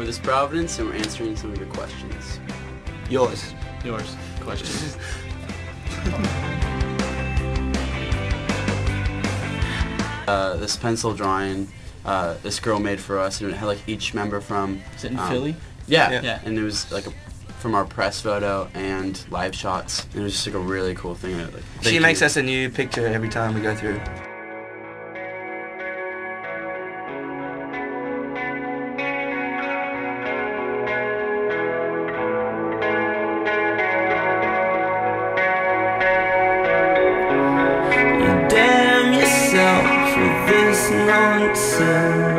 with this Providence, and we're answering some of your questions. Yours. Questions. This pencil drawing, this girl made for us, and it had like each member from. Is it in Philly? Yeah. Yeah. And it was like from our press photo and live shots. And it was just like a really cool thing. Like, She makes us a new picture every time we go through. You damn yourself with this nonsense.